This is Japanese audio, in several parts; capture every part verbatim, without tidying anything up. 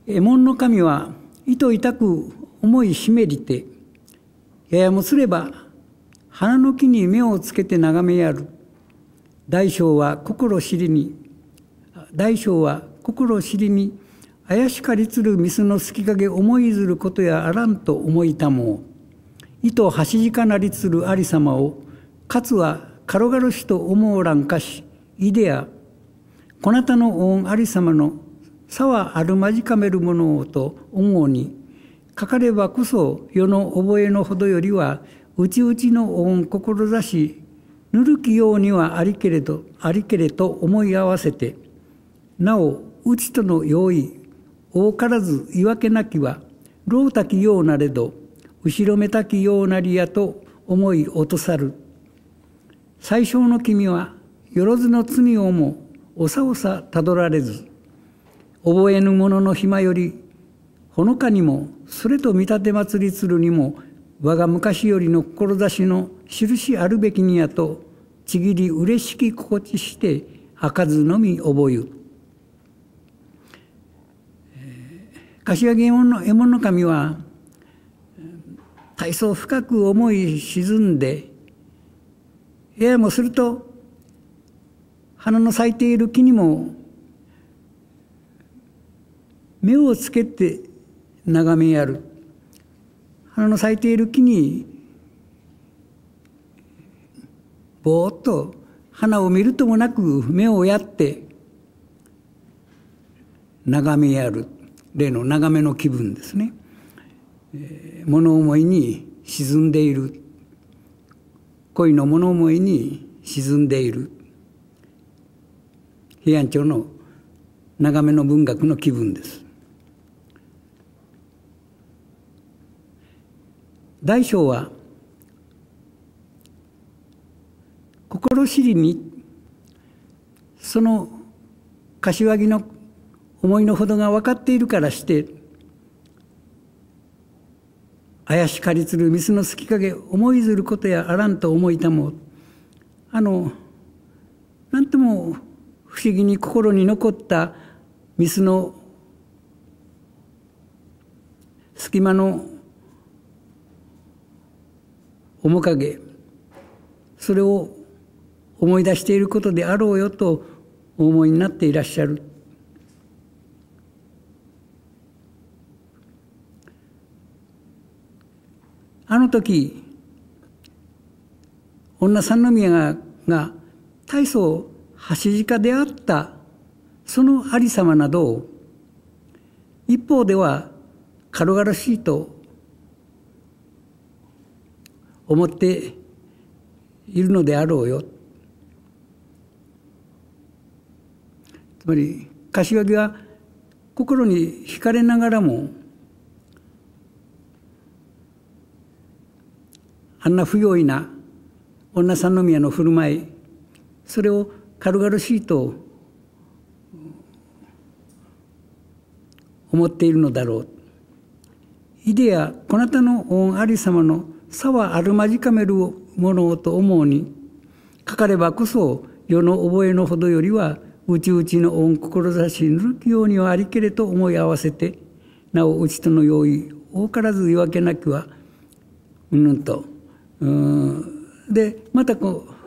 右衛門の神は糸痛く思いしめりて、ややもすれば花の木に目をつけて眺めやる。大将は心知りに、大将は心知りに、怪しかりつる水の隙影思いずることやあらんと思いたもう。糸はしじかなりつるありさまを、かつは軽々しと思うらんかし、いでや、こなたの恩ありさまのさはあるまじかめるものをと思うに、かかればこそ世の覚えのほどよりは、うちうちの恩志し、ぬるきようにはありけれど、ありけれと思い合わせて、なお、うちとの用意、多からず言い訳なきは、老たきようなれど、後ろめたきようなりやと思い落とさる。最小の君は、よろずの罪をも、おさおさたどられず、覚えぬ者の暇より、ほのかにも、それと見立て祭りつるにも、我が昔よりの志の印あるべきにやと、ちぎりうれしき心地して、開かずのみ覚ゆ。柏木右衛門の右衛門の神は、大層深く思い沈んで、ややもすると、花の咲いている木にも、目をつけて眺めやる。花の咲いている木に、ぼーっと花を見るともなく目をやって眺めやる。例の眺めの気分ですね。えー、物思いに沈んでいる。恋の物思いに沈んでいる。平安朝の眺めの文学の気分です。大将は心知りにその柏木の思いのほどが分かっているからして、怪しかりつる水の隙影思いずることやあらんと思いたも、あのなんとも不思議に心に残った水の隙間の面影、それを思い出していることであろうよとお思いになっていらっしゃる。あの時、女三宮がが大層はしじかであったそのありさまなどを、一方では軽々しいと思っているのであろうよ。つまり柏木は心に惹かれながらも、あんな不用意な女三宮の振る舞い、それを軽々しいと思っているのだろう。いでやこなたの御ありさまのさはあるまじかめるものをと思うに、かかればこそ世の覚えのほどよりは、うちうちの御志ぬるきようにはありけれと思い合わせて、なおうちとの用意多からず言い訳なきは、うんぬんと。うんでまたこう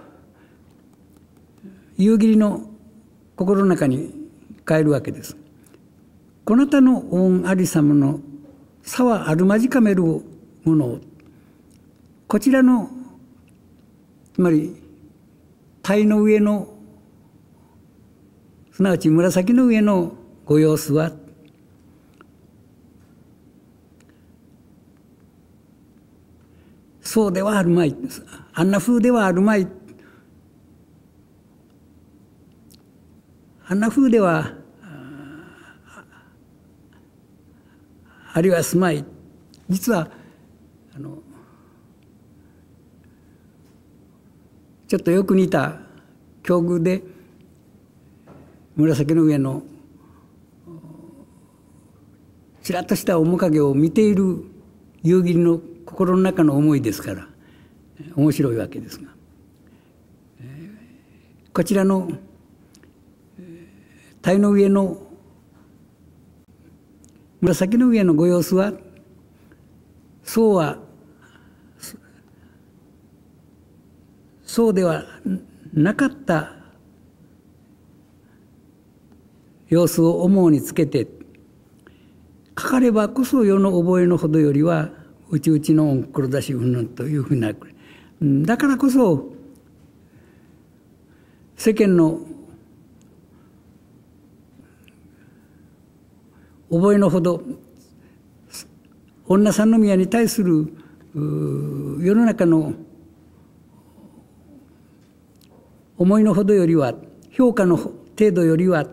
夕霧の心の中に変えるわけです。こなたの御ありさまのさはあるまじかめるものを、こちらのつまり鯛の上の、すなわち紫の上のご様子は、そうではあるまい、あんな風ではあるまい、あんな風ではあるいはすまい。実はあのちょっとよく似た境遇で、紫の上のちらっとした面影を見ている夕霧の心の中の思いですから面白いわけですが、こちらの鯛の上の紫の上のご様子はそうはそうではなかった様子を思うにつけて、かかればこそ世の覚えのほどよりはうちうちの志うんぬんというふうになる。だからこそ世間の覚えのほど女三宮に対する世の中の思いのほどよりは、評価の程度よりは、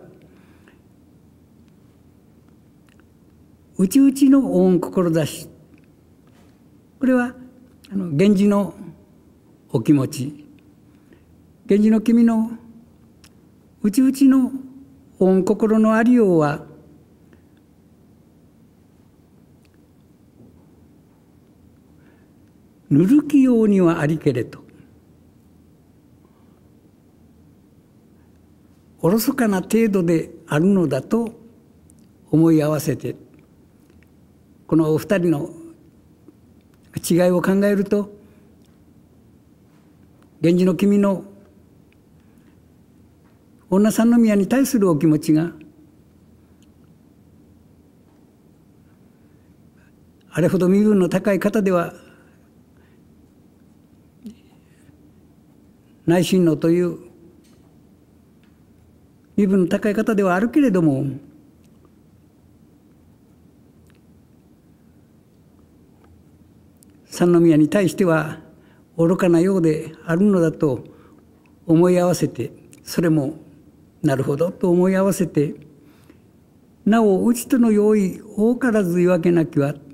うちうちの御志、これはあの源氏のお気持ち、源氏の君のうちうちの御心のありようは、ぬるきようにはありけれと、おろそかな程度であるのだと思い合わせて、このお二人の違いを考えると、源氏の君の女三宮に対するお気持ちがあれほど身分の高い方では内親王という身分の高い方ではあるけれども、三宮に対しては愚かなようであるのだと思い合わせて、それもなるほどと思い合わせて、なおうちとの用意多からず言い訳なきは、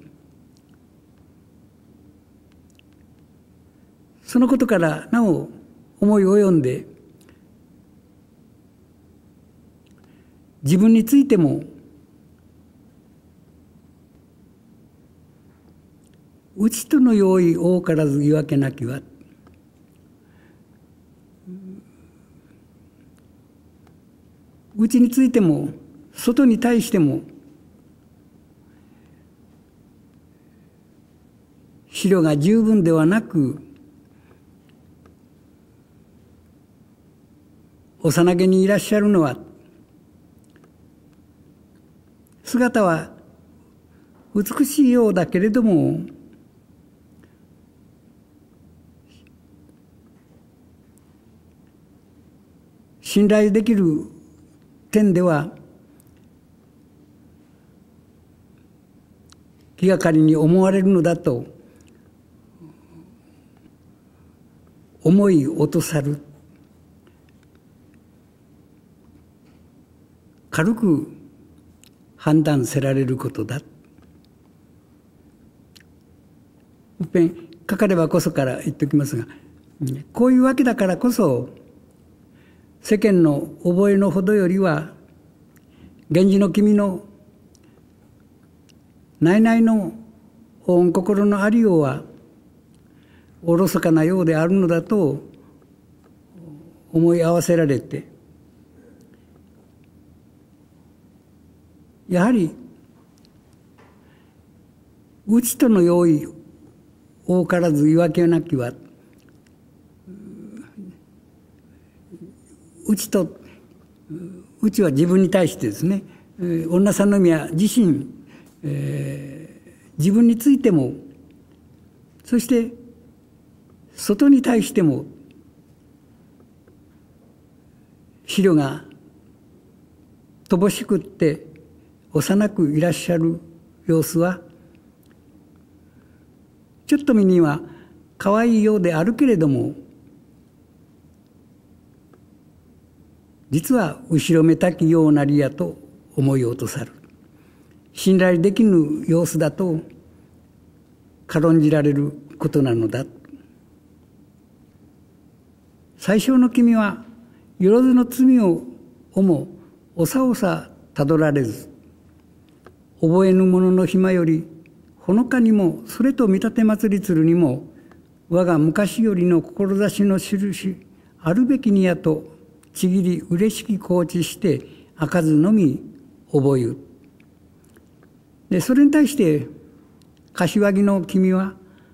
そのことからなお思い及んで、自分についてもうちとの用意多からず言い訳なきは、うちについても外に対しても資料が十分ではなく、幼げにいらっしゃるのは、姿は美しいようだけれども、信頼できる点では気がかりに思われるのだと思い落とさる、軽く判断せられることだ。いっぺんかかればこそから言っておきますが、こういうわけだからこそ世間の覚えのほどよりは、源氏の君の内々の御心のありようはおろそかなようであるのだと思い合わせられて、やはりうちとの用意多からず言い訳なきは、うちとうちは自分に対してですね、女三宮自身、えー、自分についても、そして外に対しても資料が乏しくって幼くいらっしゃる様子は、ちょっと見には可愛いようであるけれども、実は後ろめたきようなりやと思い落とさる。信頼できぬ様子だと軽んじられることなのだ。最小の君はよろずの罪をおもおさおさたどられず、覚えぬ者の暇よりほのかにもそれと見立て祭りつるにも、我が昔よりの志の印あるべきにやとちぎり嬉しき高知して開かずのみ覚ゆ。 でそれに対して柏木の君は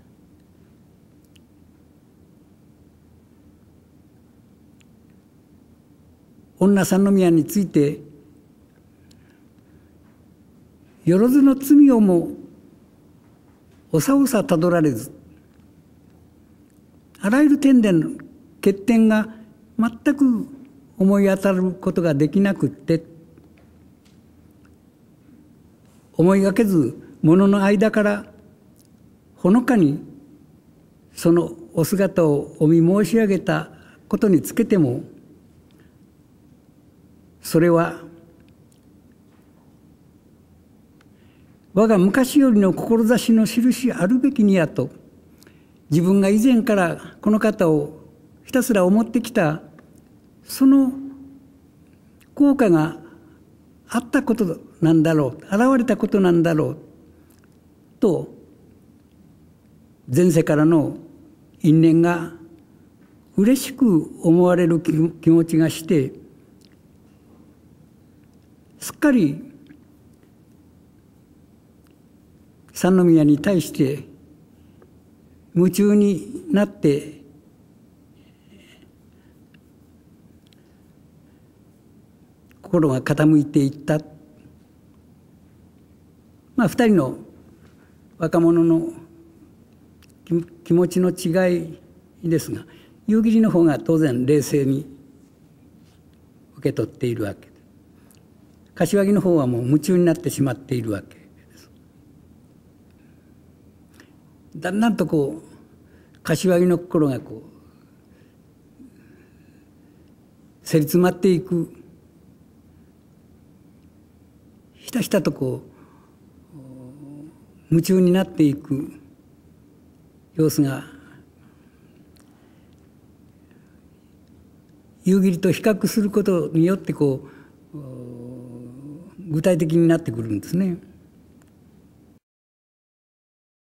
女三宮についてよろずの罪をもおさおさたどられず、あらゆる点での欠点が全く思い当たることができなくって、思いがけず物の間からほのかにそのお姿をお見申し上げたことにつけても、それは我が昔よりの志の印あるべきにやと、自分が以前からこの方をひたすら思ってきたその効果があったことなんだろう、現れたことなんだろうと、前世からの因縁が嬉しく思われる気持ちがして、すっかり三宮に対して夢中になって心が傾いていった。まあ二人の若者の気持ちの違いですが、夕霧の方が当然冷静に受け取っているわけで、柏木の方はもう夢中になってしまっているわけです。だんだんとこう柏木の心がこうせり詰まっていく、ひたひたとこう夢中になっていく様子が夕霧と比較することによってこう具体的になってくるんですね。